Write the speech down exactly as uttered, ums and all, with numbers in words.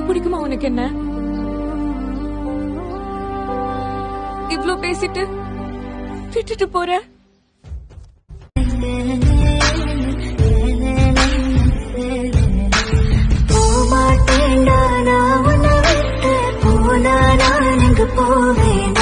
பிடிக்குமா உனக்கு? என்ன இவ்ளோ பேசிட்டு விட்டுட்டு போற? போமாட்டேன்டா நான் உன்னை விட்டு, போனா நான் எங்க போவேன்?